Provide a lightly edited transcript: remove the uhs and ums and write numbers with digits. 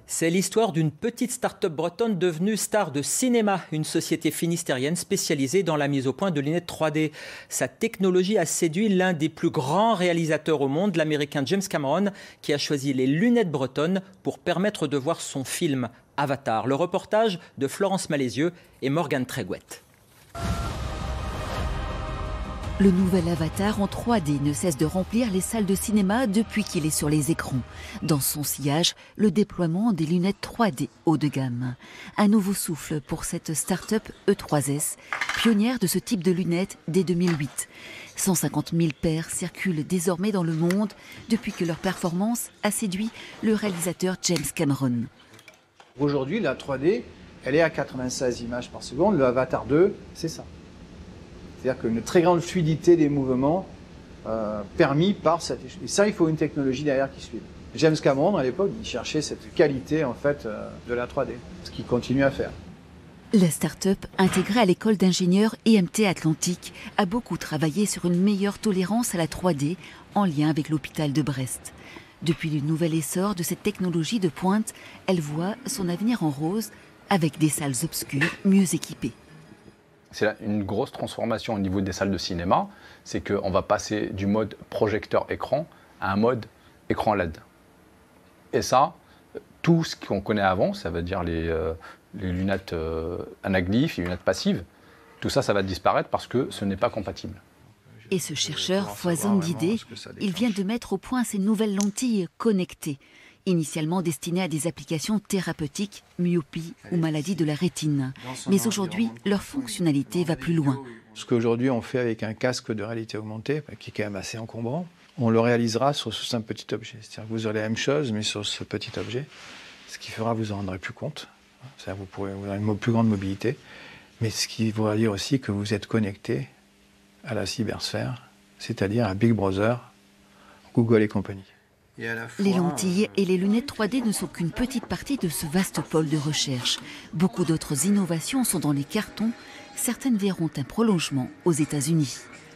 C'est l'histoire d'une petite start-up bretonne devenue star de cinéma, une société finistérienne spécialisée dans la mise au point de lunettes 3D. Sa technologie a séduit l'un des plus grands réalisateurs au monde, l'américain James Cameron, qui a choisi les lunettes bretonnes pour permettre de voir son film Avatar. Le reportage de Florence Malézieux et Morgane Tréguet. Le nouvel Avatar en 3D ne cesse de remplir les salles de cinéma depuis qu'il est sur les écrans. Dans son sillage, le déploiement des lunettes 3D haut de gamme. Un nouveau souffle pour cette start-up E3S, pionnière de ce type de lunettes dès 2008. 150 000 paires circulent désormais dans le monde depuis que leur performance a séduit le réalisateur James Cameron. Aujourd'hui, la 3D, elle est à 96 images par seconde. Le Avatar 2, c'est ça. C'est-à-dire qu'une très grande fluidité des mouvements permis par cette... Et ça, il faut une technologie derrière qui suive. James Cameron, à l'époque, il cherchait cette qualité en fait, de la 3D, ce qu'il continue à faire. La start-up, intégrée à l'école d'ingénieurs EMT Atlantique, a beaucoup travaillé sur une meilleure tolérance à la 3D en lien avec l'hôpital de Brest. Depuis le nouvel essor de cette technologie de pointe, elle voit son avenir en rose avec des salles obscures mieux équipées. C'est une grosse transformation au niveau des salles de cinéma, c'est qu'on va passer du mode projecteur-écran à un mode écran LED. Et ça, tout ce qu'on connaît avant, ça veut dire les lunettes anaglyphes, les lunettes passives, tout ça, ça va disparaître parce que ce n'est pas compatible. Et ce chercheur foisonne d'idées. Il vient de mettre au point ces nouvelles lentilles connectées, initialement destinées à des applications thérapeutiques, myopie ou maladie de la rétine. Mais aujourd'hui, leur fonctionnalité va plus loin. Ce qu'aujourd'hui on fait avec un casque de réalité augmentée, qui est quand même assez encombrant, on le réalisera sous un petit objet. C'est-à-dire que vous aurez la même chose, mais sur ce petit objet, ce qui fera que vous en rendrez plus compte. C'est-à-dire que vous aurez une plus grande mobilité, mais ce qui voudra dire aussi que vous êtes connecté à la cybersphère, c'est-à-dire à Big Brother, Google et compagnie. Les lentilles et les lunettes 3D ne sont qu'une petite partie de ce vaste pôle de recherche. Beaucoup d'autres innovations sont dans les cartons. Certaines verront un prolongement aux États-Unis.